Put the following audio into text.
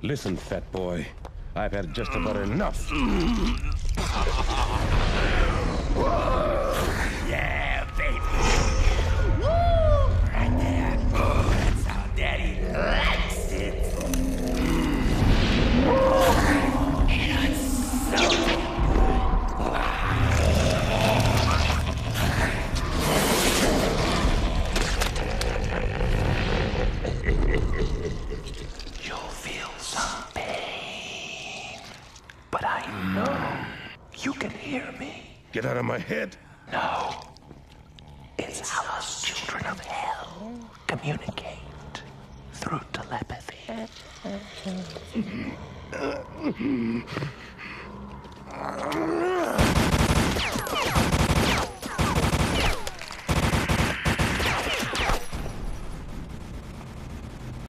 Listen, fat boy. I've had just about enough. Yeah, baby. Woo! Right there. That's how Daddy likes it. That's so You'll feel some pain, but I know you can hear me. Get out of my head. No. It's how us children of hell communicate through telepathy.